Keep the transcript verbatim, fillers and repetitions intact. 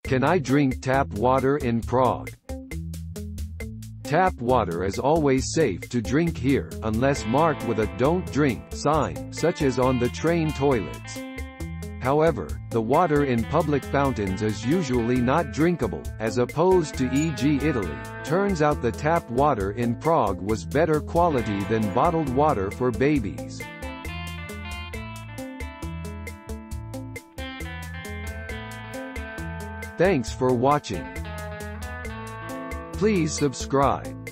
Can I drink tap water in Prague? Tap water is always safe to drink here, unless marked with a "Don't Drink" sign, such as on the train toilets. However, the water in public fountains is usually not drinkable, as opposed to for example Italy. Turns out the tap water in Prague was better quality than bottled water for babies. Thanks for watching. Please subscribe.